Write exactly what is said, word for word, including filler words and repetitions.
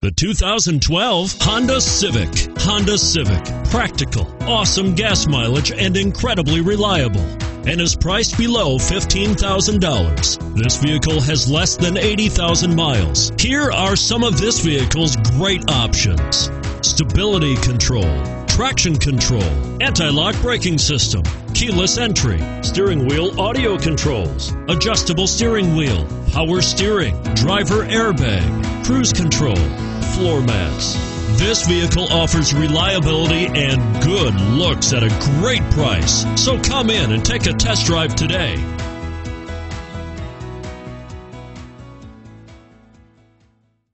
The two thousand twelve Honda Civic. Honda Civic. Practical, awesome gas mileage, and incredibly reliable. And is priced below fifteen thousand dollars. This vehicle has less than eighty thousand miles. Here are some of this vehicle's great options: stability control, traction control, anti-lock braking system, keyless entry, steering wheel audio controls, adjustable steering wheel, power steering, driver airbag, cruise control, floor mats. This vehicle offers reliability and good looks at a great price. So come in and take a test drive today.